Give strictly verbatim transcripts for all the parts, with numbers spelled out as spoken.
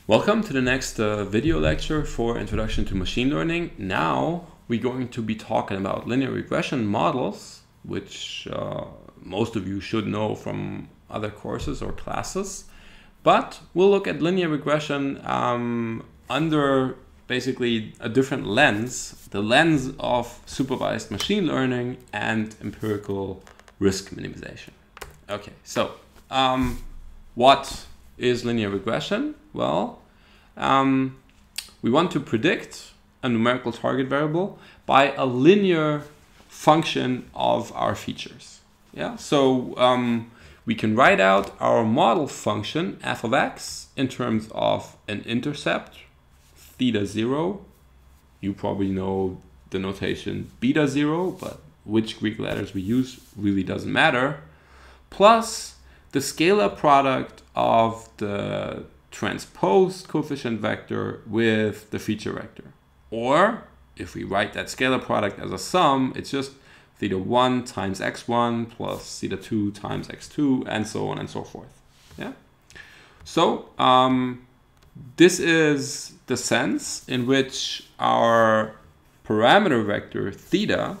Welcome to the next uh, video lecture for Introduction to Machine Learning. Now we're going to be talking about linear regression models, which uh, most of you should know from other courses or classes. But we'll look at linear regression um, under basically a different lens, the lens of supervised machine learning and empirical risk minimization. Okay, so um, what is linear regression? Well, um, we want to predict a numerical target variable by a linear function of our features. Yeah, so um, we can write out our model function f of x in terms of an intercept theta zero. You probably know the notation beta zero, but which Greek letters we use really doesn't matter. Plus the scalar product of the transposed coefficient vector with the feature vector. Or if we write that scalar product as a sum, it's just theta one times x one plus theta two times x two, and so on and so forth. Yeah. So um, this is the sense in which our parameter vector theta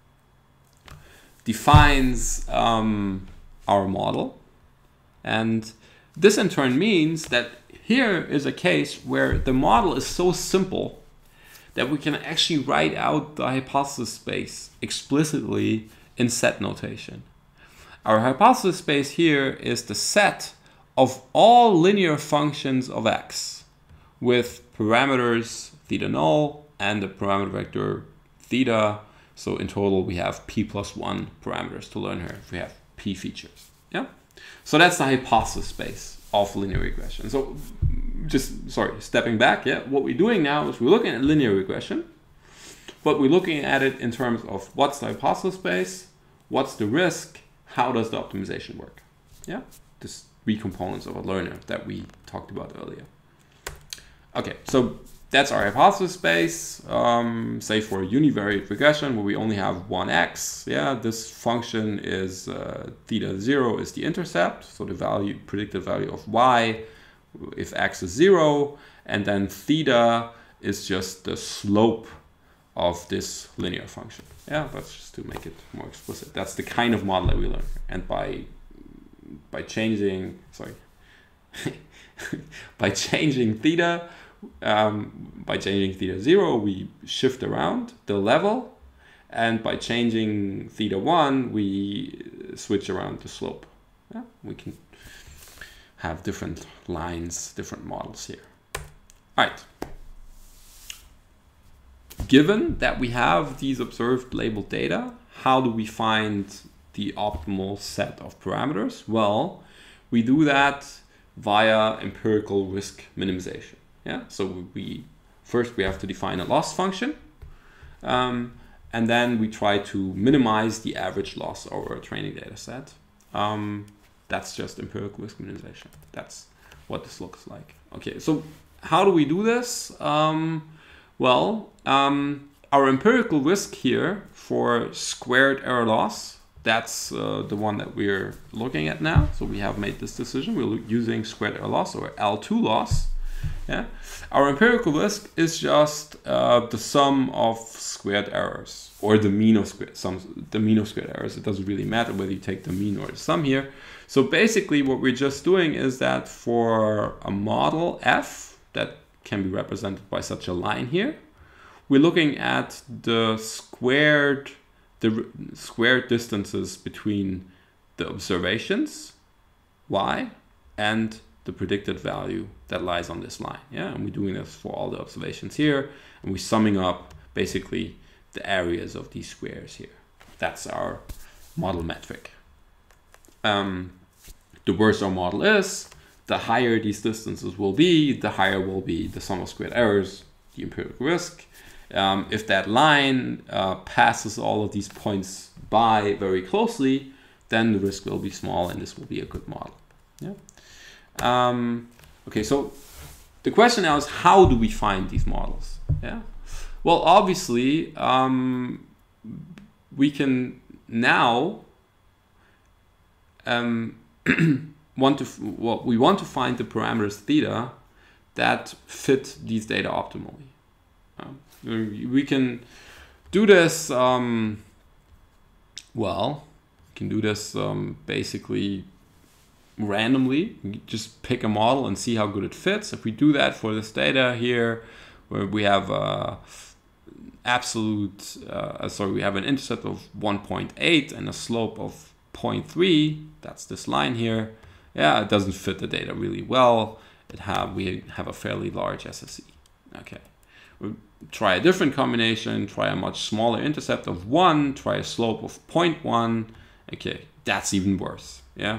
defines um, our model. And this in turn means that here is a case where the model is so simple that we can actually write out the hypothesis space explicitly in set notation. Our hypothesis space here is the set of all linear functions of x with parameters theta null and the parameter vector theta. So in total we have p plus one parameters to learn here if we have p features. Yeah. So that's the hypothesis space of linear regression. So just, sorry, stepping back, yeah, what we're doing now is we're looking at linear regression, but we're looking at it in terms of what's the hypothesis space, what's the risk, how does the optimization work? Yeah, these three components of a learner that we talked about earlier. Okay, so that's our hypothesis space, um, say for a univariate regression where we only have one x. Yeah, this function is uh, theta zero is the intercept, so the value, predicted value of y if x is zero, and then theta is just the slope of this linear function. Yeah, that's just to make it more explicit. That's the kind of model that we learn, and by by changing, sorry, by changing theta. Um, by changing theta zero, we shift around the level, and by changing theta one, we switch around the slope. Yeah, we can have different lines, different models here. All right. Given that we have these observed labeled data, how do we find the optimal set of parameters? Well, we do that via empirical risk minimization. Yeah, so we first we have to define a loss function, um, and then we try to minimize the average loss over a training data set. Um, that's just empirical risk minimization. That's what this looks like. Okay, so how do we do this? Um, well, um, our empirical risk here for squared error loss, that's uh, the one that we're looking at now. So we have made this decision. We're using squared error loss, or L two loss. Yeah, our empirical risk is just uh, the sum of squared errors, or the mean of squared sum, the mean of squared errors. It doesn't really matter whether you take the mean or the sum here. So basically, what we're just doing is that for a model f that can be represented by such a line here, we're looking at the squared the squared distances between the observations y and the predicted value that lies on this line. Yeah, and we're doing this for all the observations here, and we're summing up basically the areas of these squares here. That's our model metric. Um, the worse our model is, the higher these distances will be, the higher will be the sum of squared errors, the empirical risk. Um, if that line uh, passes all of these points by very closely, then the risk will be small, and this will be a good model. Yeah. Um, okay, so the question now is, how do we find these models? Yeah. Well, obviously, um, we can now um, want to well, we want to find the parameters theta that fit these data optimally. Um, we can do this, um, well, we can do this um, basically randomly. We just pick a model and see how good it fits. If we do that for this data here, where we have a absolute, uh, sorry, we have an intercept of one point eight and a slope of zero point three, that's this line here. Yeah, it doesn't fit the data really well. It have we have a fairly large S S E. Okay, we'll try a different combination, try a much smaller intercept of one, try a slope of zero point one. Okay, that's even worse. Yeah,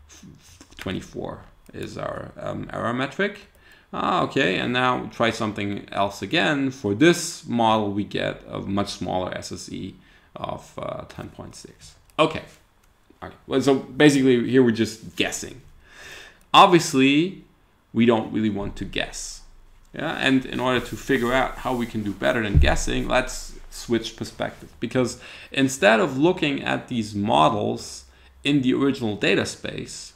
twenty-four is our um, error metric. Ah, okay, and now try something else again. For this model, we get a much smaller S S E of uh, ten point six. Okay. Okay. Well, so basically here we're just guessing. Obviously, we don't really want to guess. Yeah, and in order to figure out how we can do better than guessing, let's switch perspective. Because instead of looking at these models in the original data space,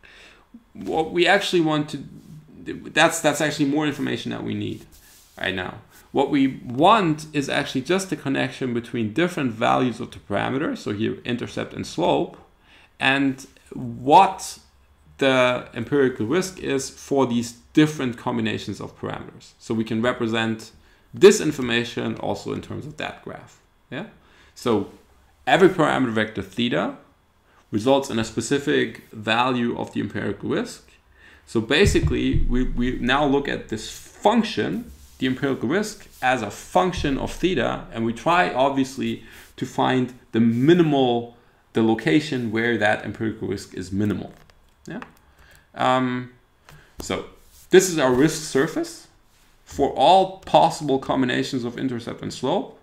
what we actually want to That's that's actually more information that we need right now. What we want is actually just the connection between different values of the parameters, so here intercept and slope, and what the empirical risk is for these different combinations of parameters. So we can represent this information also in terms of that graph. Yeah. So every parameter vector theta results in a specific value of the empirical risk. So basically, we, we now look at this function, the empirical risk, as a function of theta, and we try, obviously, to find the minimal, the location where that empirical risk is minimal. Yeah. Um, so this is our risk surface for all possible combinations of intercept and slope.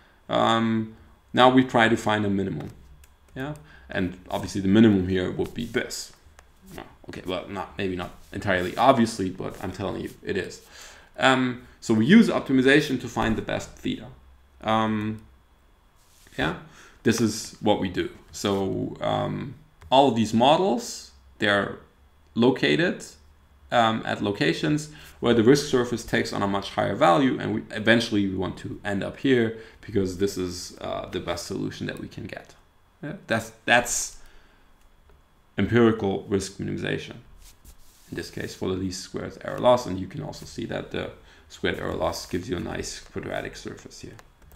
Um, now we try to find a minimum. Yeah. And obviously, the minimum here would be this. Okay, well, not maybe not entirely obviously, but I'm telling you, it is. Um, so we use optimization to find the best theta. Um, yeah, this is what we do. So um, all of these models, they're located um, at locations where the risk surface takes on a much higher value, and we eventually we want to end up here because this is uh, the best solution that we can get. Yeah, that's that's. empirical risk minimization, in this case for the least squares error loss, and you can also see that the squared error loss gives you a nice quadratic surface here.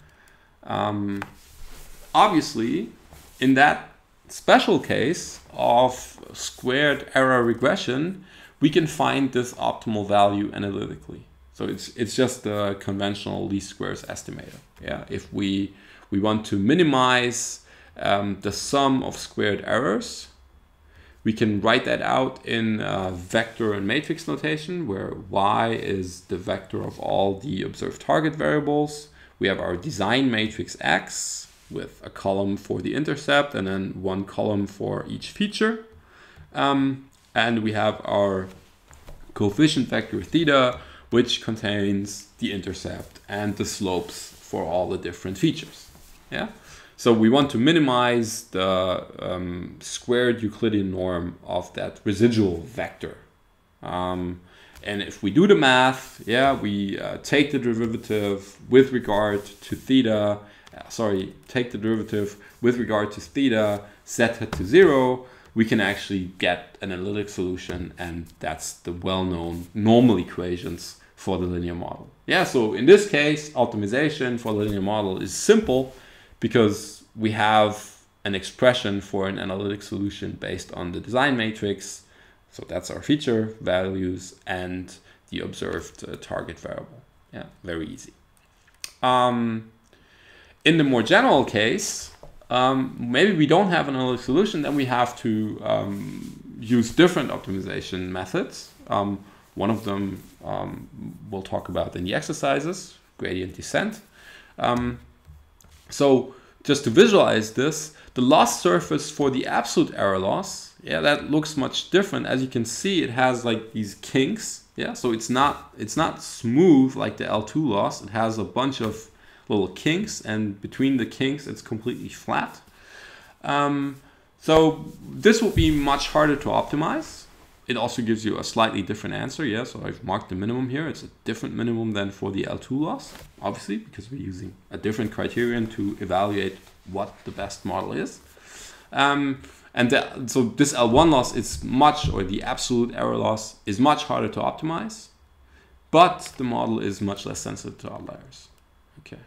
Um, obviously, in that special case of squared error regression, we can find this optimal value analytically. So it's it's just the conventional least squares estimator. Yeah, if we we want to minimize um, the sum of squared errors, we can write that out in uh, vector and matrix notation, where y is the vector of all the observed target variables. We have our design matrix X with a column for the intercept and then one column for each feature. Um, and we have our coefficient vector theta, which contains the intercept and the slopes for all the different features. Yeah. So we want to minimize the um, squared Euclidean norm of that residual vector. Um, and if we do the math, yeah, we uh, take the derivative with regard to theta, uh, sorry, take the derivative with regard to theta, set it to zero, we can actually get an analytic solution, and that's the well-known normal equations for the linear model. Yeah, so in this case, optimization for the linear model is simple, because we have an expression for an analytic solution based on the design matrix. So that's our feature values and the observed uh, target variable. Yeah, very easy. Um, in the more general case, um, maybe we don't have an analytic solution, then we have to um, use different optimization methods. Um, one of them um, we'll talk about in the exercises, gradient descent. Um, So just to visualize this, the loss surface for the absolute error loss, yeah, that looks much different. As you can see, it has like these kinks. Yeah, so it's not it's not smooth like the L two loss. It has a bunch of little kinks, and between the kinks, it's completely flat. Um, so this will be much harder to optimize. it also gives you a slightly different answer. Yeah, so I've marked the minimum here. It's a different minimum than for the L two loss, obviously, because we're using a different criterion to evaluate what the best model is. Um, and the, so this L one loss is much, or the absolute error loss is much harder to optimize, but the model is much less sensitive to outliers. Okay.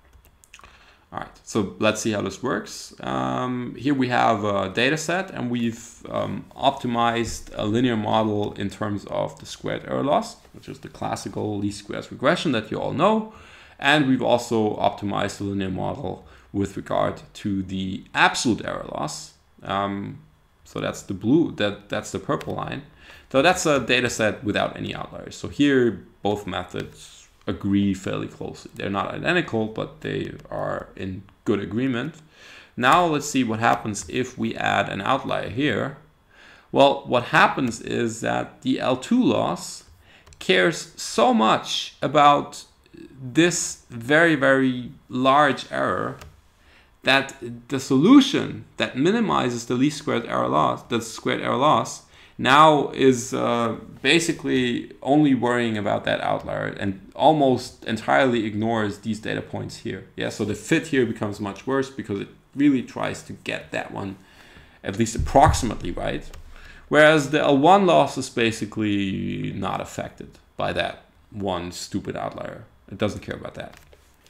All right, so let's see how this works. Um, here we have a data set, and we've um, optimized a linear model in terms of the squared error loss, which is the classical least squares regression that you all know. And we've also optimized the linear model with regard to the absolute error loss. Um, so that's the blue, that, that's the purple line. So that's a data set without any outliers. So here, both methods agree fairly closely. They're not identical, but they are in good agreement. Now let's see what happens if we add an outlier here. Well, what happens is that the L two loss cares so much about this very, very large error that the solution that minimizes the least squared error loss, the squared error loss, now is uh, basically only worrying about that outlier and almost entirely ignores these data points here. Yeah, so the fit here becomes much worse because it really tries to get that one at least approximately right. Whereas the L one loss is basically not affected by that one stupid outlier. It doesn't care about that.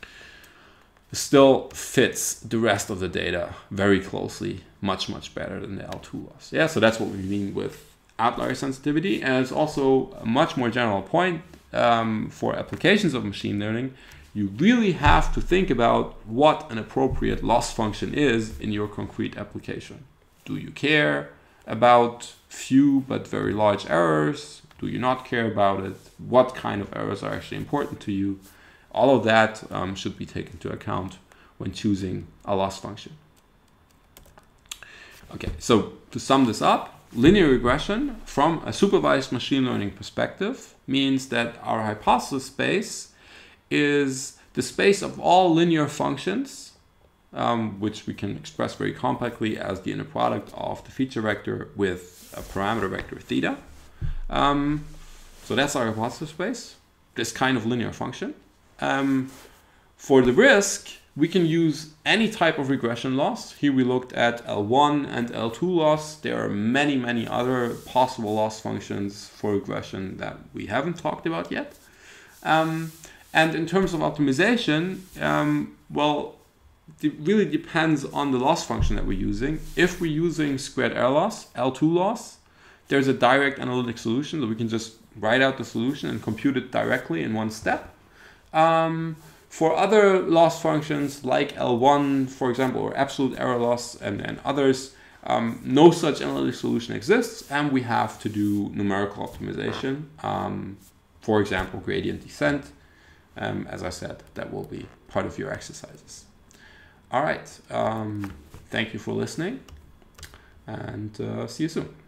It still fits the rest of the data very closely, much, much better than the L two loss. Yeah, so that's what we mean with outlier sensitivity. And it's also a much more general point um, for applications of machine learning. You really have to think about what an appropriate loss function is in your concrete application. Do you care about few but very large errors? Do you not care about it? What kind of errors are actually important to you? All of that um, should be taken into account when choosing a loss function. Okay, so to sum this up, linear regression from a supervised machine learning perspective means that our hypothesis space is the space of all linear functions, um, which we can express very compactly as the inner product of the feature vector with a parameter vector theta. Um, so that's our hypothesis space, this kind of linear function. Um, for the risk, we can use any type of regression loss. Here we looked at L one and L two loss. There are many, many other possible loss functions for regression that we haven't talked about yet. Um, and in terms of optimization, um, well, it really depends on the loss function that we're using. If we're using squared error loss, L two loss, there's a direct analytic solution, so we can just write out the solution and compute it directly in one step. Um, For other loss functions like L one, for example, or absolute error loss and, and others, um, no such analytic solution exists, and we have to do numerical optimization. Um, for example, gradient descent. Um, as I said, that will be part of your exercises. All right. Um, thank you for listening, and uh, see you soon.